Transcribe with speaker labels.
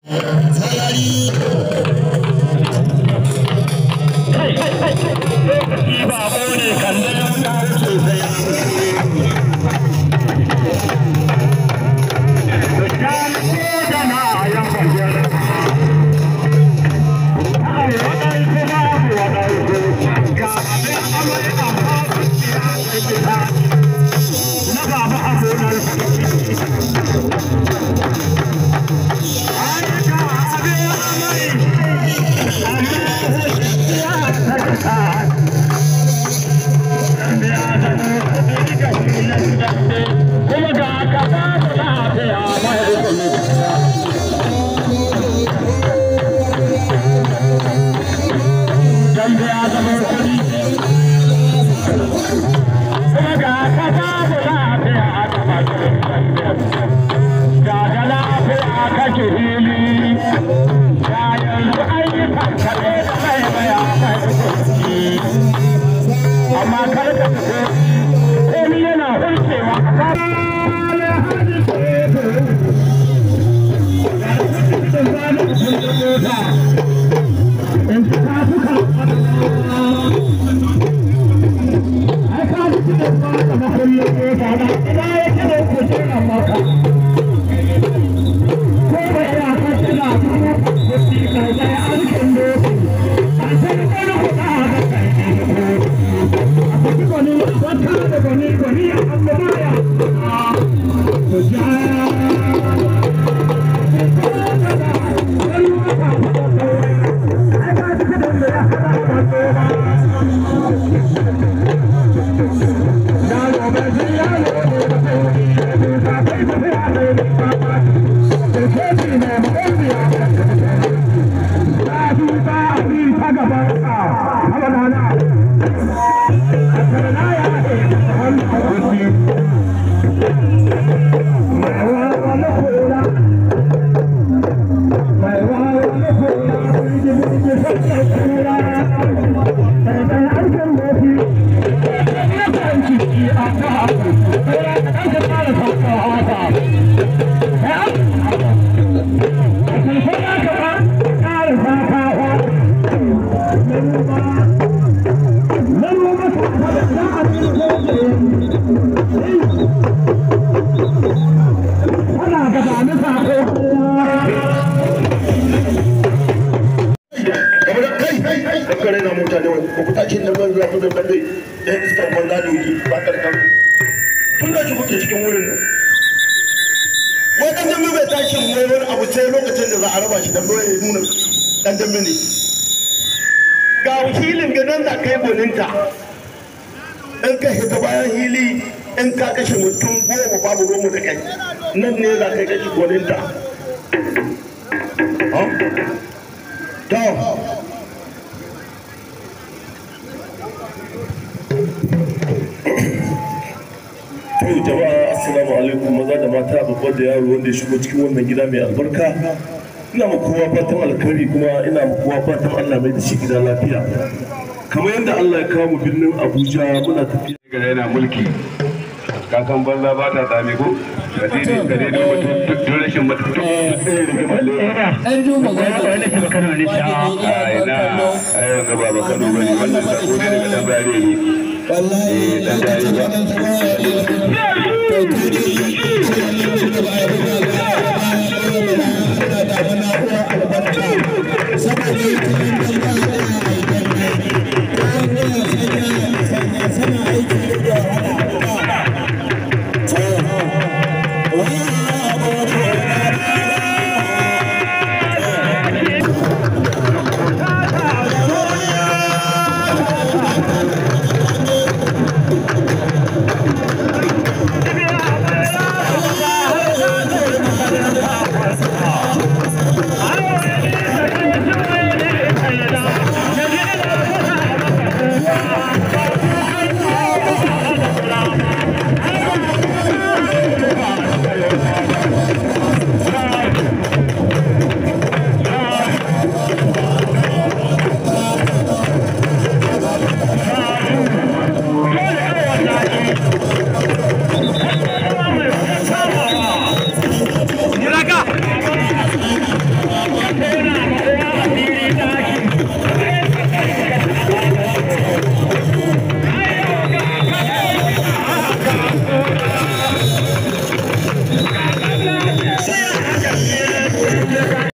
Speaker 1: wanda ya shigo cikin wannan gida mai albarka ina ma kowa fatan alkhairi kuma ina ma kowa fatan Allah mai da shi gida lafiya kamar yadda Allah ya kawo mu birnin Abuja muna tafiya
Speaker 2: ga yana mulki ka san banza ba ta tsami ko kadai da mutum rashin mutum
Speaker 3: an duba ga wani shi Kano ne shi
Speaker 2: ai na ai ga baba Kano bane wannan sako ne daga dan bare ne
Speaker 3: wallahi dan bare ba